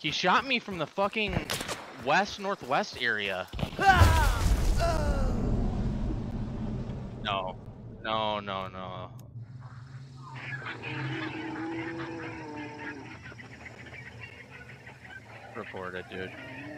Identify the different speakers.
Speaker 1: He shot me from the fucking west-northwest area. No. No, no, no. Report it, dude.